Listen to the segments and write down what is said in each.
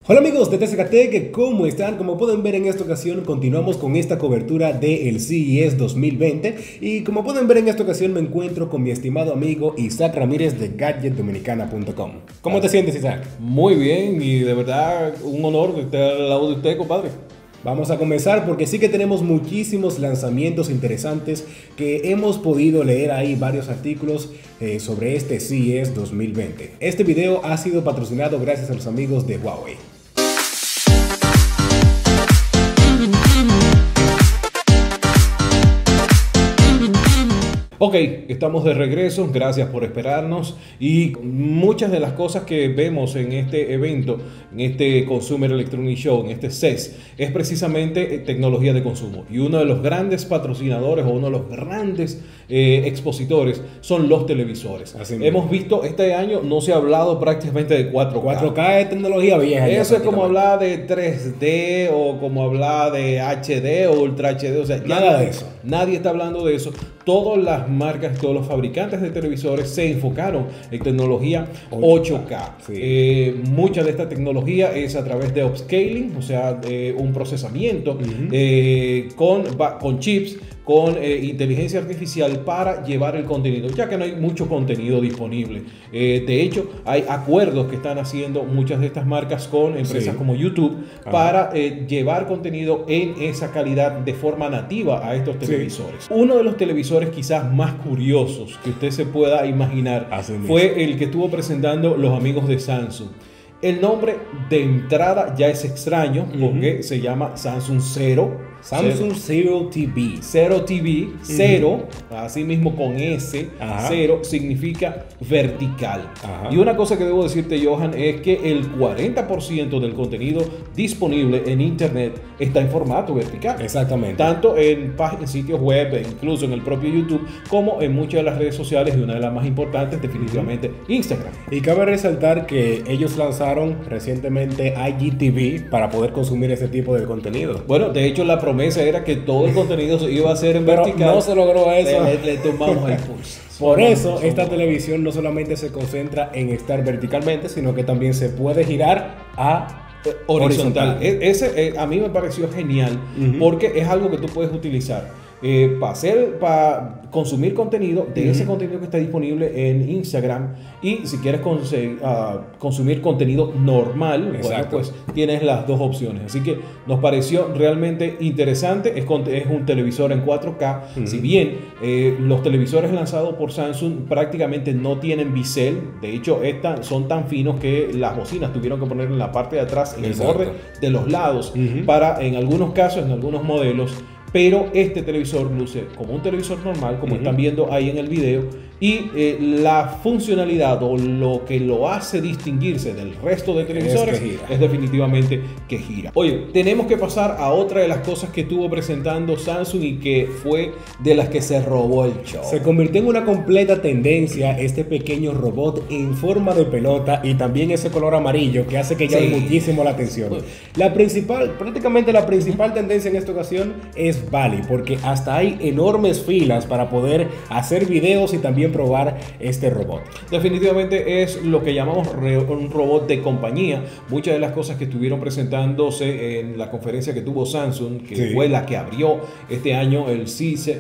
Hola amigos de TCKTech, ¿cómo están? Como pueden ver en esta ocasión continuamos con esta cobertura del CES 2020 y como pueden ver en esta ocasión me encuentro con mi estimado amigo Isaac Ramírez de GadgetDominicana.com. ¿Cómo te sientes, Isaac? Muy bien, y de verdad un honor estar al lado de usted, compadre. Vamos a comenzar porque sí que tenemos muchísimos lanzamientos interesantes que hemos podido leer ahí varios artículos sobre este CES 2020. Este video ha sido patrocinado gracias a los amigos de Huawei. Ok, estamos de regreso, gracias por esperarnos y muchas de las cosas que vemos en este evento, en este Consumer Electronics Show, en este CES, es precisamente tecnología de consumo y uno de los grandes patrocinadores o uno de los grandes expositores son los televisores. Hemos visto este año no se ha hablado prácticamente de 4K. 4K es tecnología vieja. Eso es como hablar de 3D o como hablar de HD o Ultra HD, o sea, nada de eso. Nadie está hablando de eso. Todas las marcas, todos los fabricantes de televisores se enfocaron en tecnología 8K. Sí. Mucha de esta tecnología es a través de upscaling, o sea, un procesamiento con chips, con inteligencia artificial para llevar el contenido, ya que no hay mucho contenido disponible. De hecho, hay acuerdos que están haciendo muchas de estas marcas con empresas como YouTube para llevar contenido en esa calidad de forma nativa a estos televisores. Uno de los televisores quizás más curiosos que usted se pueda imaginar fue el que estuvo presentando los amigos de Samsung. El nombre de entrada ya es extraño porque se llama Samsung Zero. Samsung Zero TV. Zero TV, cero, así mismo con S, cero, significa vertical. Y una cosa que debo decirte, Johan, es que el 40% del contenido disponible en Internet está en formato vertical. Exactamente. Tanto en sitios web, incluso en el propio YouTube, como en muchas de las redes sociales y una de las más importantes, definitivamente, Instagram. Y cabe resaltar que ellos lanzaron recientemente IGTV para poder consumir ese tipo de contenido. Bueno, de hecho la promesa era que todo el contenido se iba a hacer en vertical. Pero no se logró eso. Le tomamos el pulso. Por eso esta televisión no solamente se concentra en estar verticalmente, sino que también se puede girar a horizontal. Ese a mí me pareció genial porque es algo que tú puedes utilizar para consumir contenido de ese contenido que está disponible en Instagram, y si quieres consumir contenido normal, bueno, pues tienes las dos opciones. Así que nos pareció realmente interesante. Es un televisor en 4K. Si bien los televisores lanzados por Samsung prácticamente no tienen bisel, de hecho son tan finos que las bocinas tuvieron que poner en la parte de atrás, en el borde de los lados, para, en algunos casos, en algunos modelos. Pero este televisor luce como un televisor normal, como están viendo ahí en el video, y la funcionalidad o lo que lo hace distinguirse del resto de televisores es definitivamente que gira. Oye, tenemos que pasar a otra de las cosas que estuvo presentando Samsung y que fue de las que se robó el show. Se convirtió en una completa tendencia este pequeño robot en forma de pelota y también ese color amarillo que hace que llame muchísimo la atención. Prácticamente la principal tendencia en esta ocasión es Bali, porque hasta hay enormes filas para poder hacer videos y también probar este robot. Definitivamente es lo que llamamos un robot de compañía. Muchas de las cosas que estuvieron presentándose en la conferencia que tuvo Samsung, que fue la que abrió este año el CES,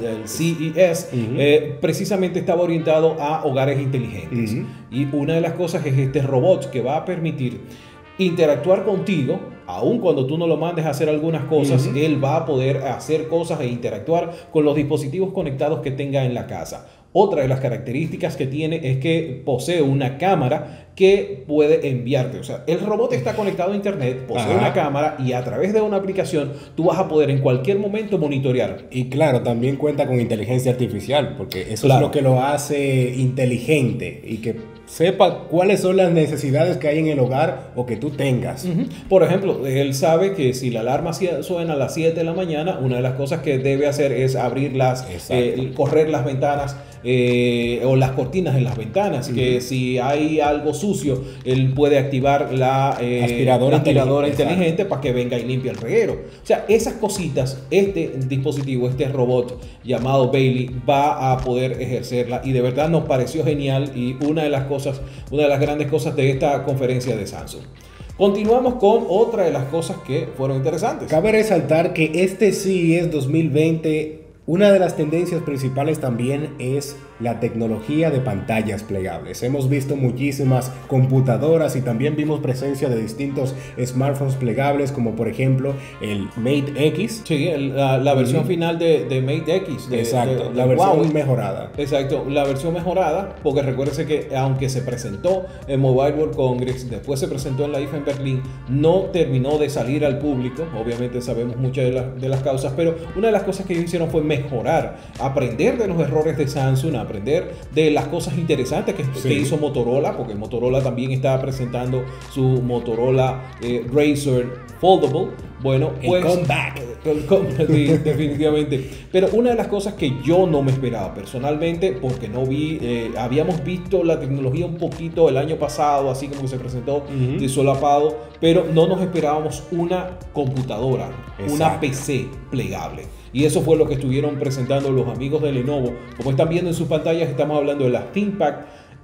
precisamente estaba orientado a hogares inteligentes. Y una de las cosas es este robot que va a permitir interactuar contigo, aun cuando tú no lo mandes a hacer algunas cosas. Él va a poder hacer cosas e interactuar con los dispositivos conectados que tenga en la casa. Otra de las características que tiene es que posee una cámara que puede enviarte. O sea, el robot está conectado a internet, posee una cámara y a través de una aplicación tú vas a poder en cualquier momento monitorear. Y claro, también cuenta con inteligencia artificial, porque eso es lo que lo hace inteligente y que sepa cuáles son las necesidades que hay en el hogar o que tú tengas. Por ejemplo, él sabe que si la alarma suena a las 7 de la mañana, una de las cosas que debe hacer es abrirlas, correr las ventanas o las cortinas en las ventanas, que si hay algo sucio, él puede activar la aspiradora inteligente para que venga y limpie el reguero. O sea, esas cositas, este dispositivo, este robot llamado Bailey va a poder ejercerla, y de verdad nos pareció genial y una de las grandes cosas de esta conferencia de Samsung. Continuamos con otra de las cosas que fueron interesantes. Cabe resaltar que este CES 2020, una de las tendencias principales también es la tecnología de pantallas plegables. Hemos visto muchísimas computadoras y también vimos presencia de distintos smartphones plegables, como por ejemplo el Mate X. Sí, la versión final de Mate X. Exacto, la versión Huawei mejorada. Exacto, la versión mejorada, porque recuérdense que aunque se presentó en Mobile World Congress, después se presentó en la IFA en Berlín, no terminó de salir al público. Obviamente sabemos muchas de las causas, pero una de las cosas que ellos hicieron fue mejorar, aprender de los errores de Samsung, aprender de las cosas interesantes que hizo Motorola, porque Motorola también estaba presentando su Motorola Razr Foldable. Bueno, pues definitivamente. Pero una de las cosas que yo no me esperaba personalmente, porque no vi, habíamos visto la tecnología un poquito el año pasado, así como que se presentó de solapado, pero no nos esperábamos una computadora, una PC plegable. Y eso fue lo que estuvieron presentando los amigos de Lenovo. Como están viendo en sus pantallas, estamos hablando de la ThinkPad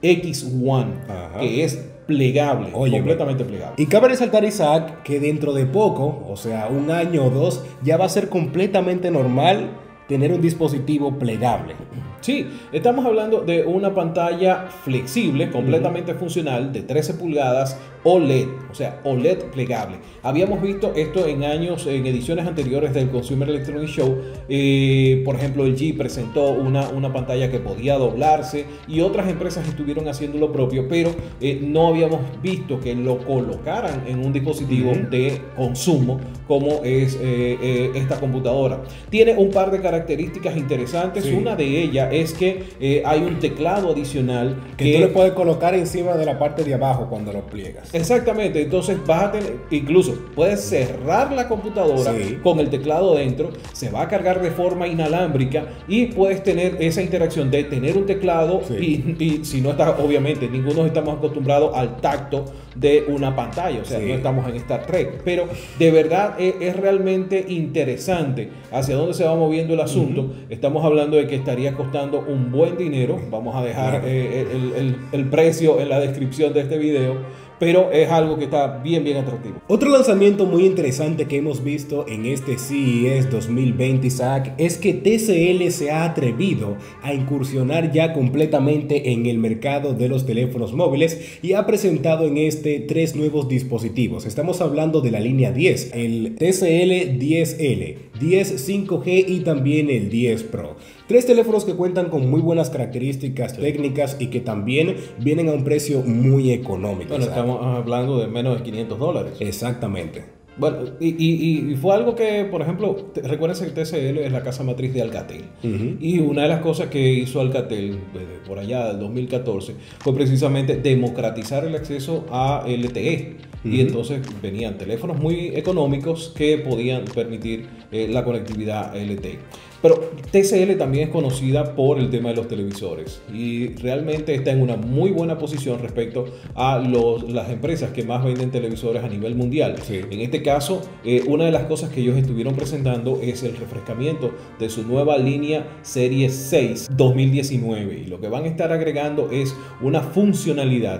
X1, que es plegable, completamente plegable. Y cabe resaltar, Isaac, que dentro de poco, o sea, un año o dos, ya va a ser completamente normal tener un dispositivo plegable. Sí, estamos hablando de una pantalla flexible, completamente funcional, de 13 pulgadas, OLED, o sea, OLED plegable. Habíamos visto esto en ediciones anteriores del Consumer Electronics Show. Por ejemplo, LG presentó una pantalla que podía doblarse y otras empresas estuvieron haciendo lo propio, pero no habíamos visto que lo colocaran en un dispositivo de consumo como es esta computadora. Tiene un par de características interesantes. Una de ellas es que hay un teclado adicional que tú le puedes colocar encima de la parte de abajo cuando lo pliegas. Exactamente, entonces vas a tener, incluso puedes cerrar la computadora con el teclado dentro, se va a cargar de forma inalámbrica y puedes tener esa interacción de tener un teclado y si no estás, obviamente, ninguno estamos acostumbrados al tacto de una pantalla, o sea, no estamos en Star Trek, pero de verdad es realmente interesante hacia dónde se va moviendo el asunto. Estamos hablando de que estaría costando un buen dinero, vamos a dejar el precio en la descripción de este video, pero es algo que está bien atractivo. Otro lanzamiento muy interesante que hemos visto en este CES 2020, Isaac, es que TCL se ha atrevido a incursionar ya completamente en el mercado de los teléfonos móviles y ha presentado en este 3 nuevos dispositivos. Estamos hablando de la línea 10, el TCL 10L, 10 5G y también el 10 Pro. 3 teléfonos que cuentan con muy buenas características técnicas y que también vienen a un precio muy económico. Bueno, estamos hablando de menos de $500. Exactamente. Bueno, y fue algo que, por ejemplo, recuerden que TCL es la casa matriz de Alcatel. Y una de las cosas que hizo Alcatel por allá del 2014 fue precisamente democratizar el acceso a LTE. Y entonces venían teléfonos muy económicos que podían permitir la conectividad LTE. Pero TCL también es conocida por el tema de los televisores y realmente está en una muy buena posición respecto a las empresas que más venden televisores a nivel mundial. En este caso, una de las cosas que ellos estuvieron presentando es el refrescamiento de su nueva línea Serie 6 2019 y lo que van a estar agregando es una funcionalidad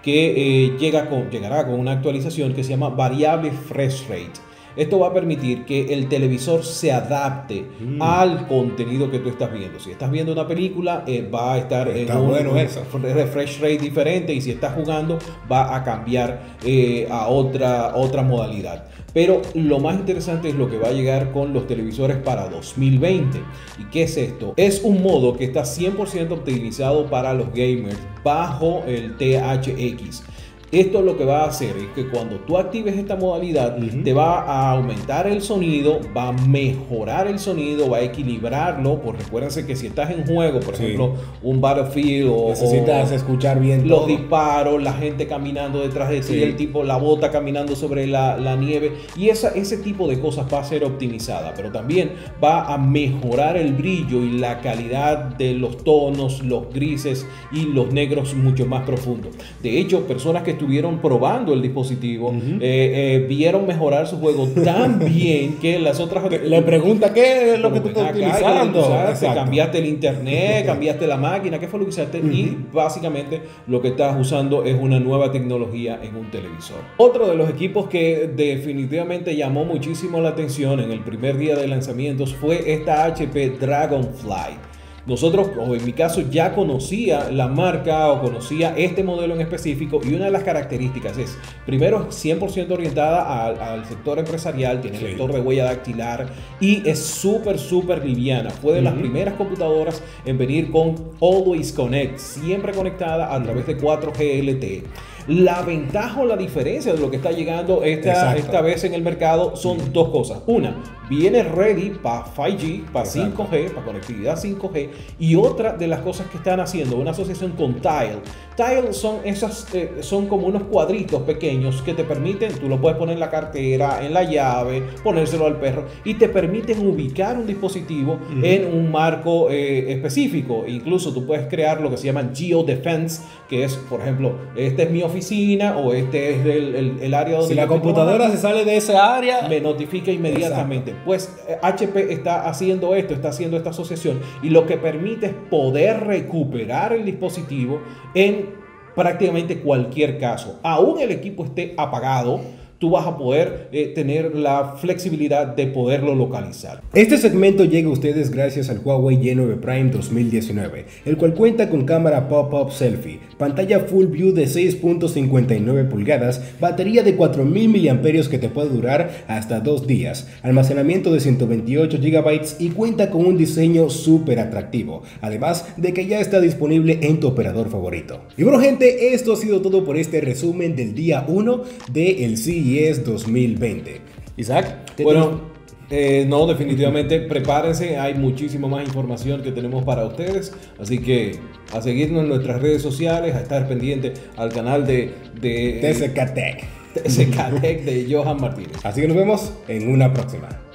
que llegará con una actualización que se llama variable refresh rate. Esto va a permitir que el televisor se adapte al contenido que tú estás viendo. Si estás viendo una película, va a estar en un refresh rate diferente, y si estás jugando, va a cambiar a otra modalidad. Pero lo más interesante es lo que va a llegar con los televisores para 2020. ¿Y qué es esto? Es un modo que está 100% optimizado para los gamers bajo el THX. Esto lo que va a hacer es que cuando tú actives esta modalidad, te va a aumentar el sonido, va a mejorar el sonido, va a equilibrarlo. Pues recuérdense que si estás en juego, por ejemplo, un Battlefield necesitas escuchar bien los disparos, la gente caminando detrás de ti, el tipo, la bota caminando sobre la nieve, y ese tipo de cosas va a ser optimizada, pero también va a mejorar el brillo y la calidad de los tonos, los grises y los negros mucho más profundos. De hecho, personas que estuvieron estuvieron probando el dispositivo, vieron mejorar su juego tan bien que las otras... Le pregunta qué es lo que tú estás utilizando. Cambiaste el internet, cambiaste la máquina, ¿qué fue lo que usaste? Y básicamente lo que estás usando es una nueva tecnología en un televisor. Otro de los equipos que definitivamente llamó muchísimo la atención en el primer día de lanzamientos fue esta HP Dragonfly. Nosotros, o en mi caso, ya conocía la marca o conocía este modelo en específico, y una de las características es, primero, 100% orientada al sector empresarial, tiene lector de huella dactilar y es súper liviana. Fue de las primeras computadoras en venir con Always Connect, siempre conectada a través de 4G LTE. La ventaja o la diferencia de lo que está llegando esta vez en el mercado son dos cosas. Una, viene ready para 5G, para 5G, para conectividad 5G. Y otra de las cosas que están haciendo, una asociación con Tile. Tile son como unos cuadritos pequeños que te permiten, tú lo puedes poner en la cartera, en la llave, ponérselo al perro, y te permiten ubicar un dispositivo en un marco específico. Incluso tú puedes crear lo que se llama Geodefense, que es, por ejemplo, esta es mi oficina o este es el área donde... Si la computadora se sale de esa área, me notifica inmediatamente. Pues HP está haciendo esto, está haciendo esta asociación, y lo que permite es poder recuperar el dispositivo en prácticamente cualquier caso. Aún el equipo esté apagado, tú vas a poder tener la flexibilidad de poderlo localizar. Este segmento llega a ustedes gracias al Huawei Y9 Prime 2019, el cual cuenta con cámara pop-up selfie, pantalla Full View de 6.59 pulgadas, batería de 4000 mAh que te puede durar hasta 2 días, almacenamiento de 128 GB y cuenta con un diseño súper atractivo, además de que ya está disponible en tu operador favorito. Y bueno, gente, esto ha sido todo por este resumen del día 1 del CES 2020. Isaac, bueno, no, definitivamente prepárense, hay muchísima más información que tenemos para ustedes, así que a seguirnos en nuestras redes sociales, a estar pendiente al canal de TSK Tech de Johan Martínez. Así que nos vemos en una próxima.